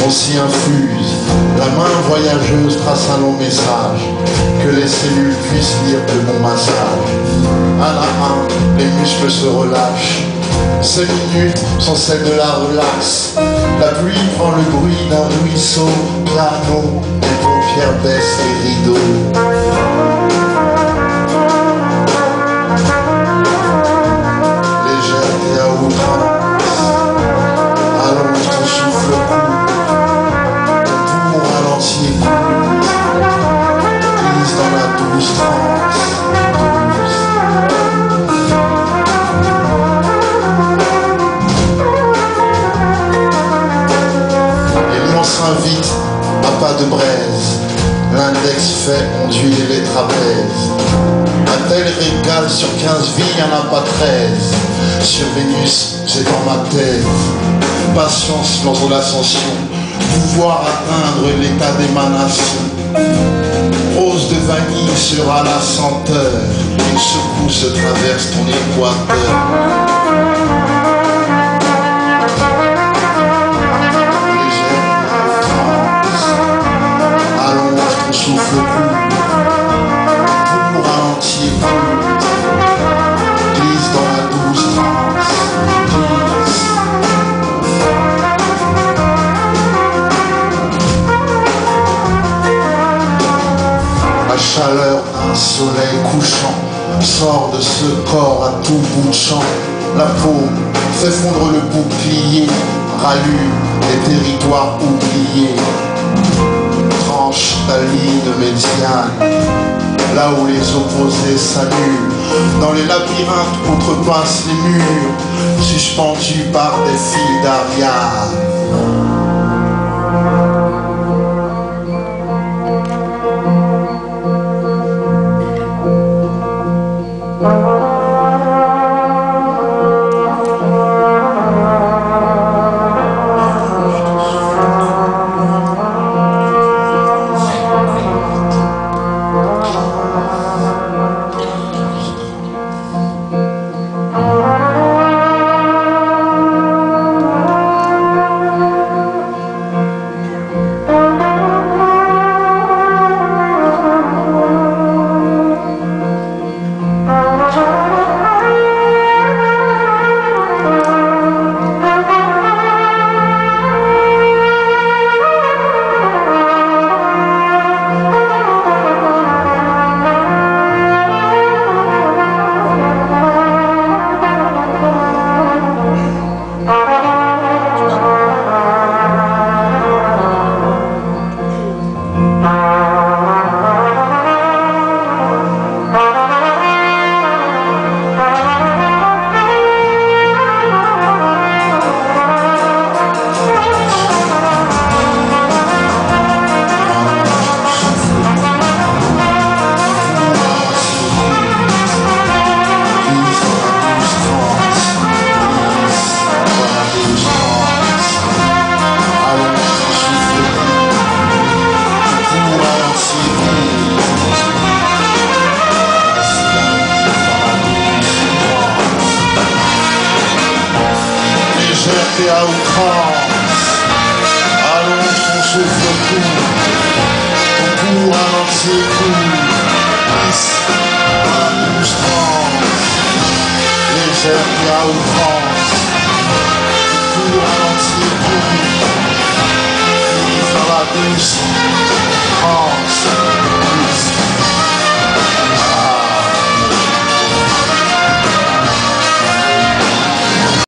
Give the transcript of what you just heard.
On s'y infuse, la main voyageuse trace un long message, que les cellules puissent lire de mon massage. Un à un, les muscles se relâchent. Ces minutes sont celles de la relaxe. La pluie prend le bruit d'un ruisseau, piano, les paupières baissent les rideaux. Légèreté à outrance, allonge ton souffle court, ton poumon ralenti et court, glisse dans la douce transe, douce. Et l'on s'invite à pas de braise, l'index fait onduler les trapèzes. Un tel régal sur 15 vies, y'en a pas 13. Sur Vénus, c'est dans ma tête. Patience lors de l'ascension, pouvoir atteindre l'état d'émanation. Rose de vanille sera la senteur, une secousse traverse ton équateur. Allonge ton souffle court. Glisse dans la douce transe, glisse. La chaleur d'un soleil couchant sort de ce corps à tout bout de champ. La paume fait fondre le bouclier, rallume les territoires oubliés. Tranche ta ligne médiane, là où les opposés s'annulent. Dans les labyrinthes outrepassent les murs, suspendus par des fils d'Ariane. Légèreté à outrance, allonge ton souffle court, ton pouls ralenti et court, glisse dans la douce transe. Légèreté à outrance, ton pouls ralenti et court, glisse dans la douce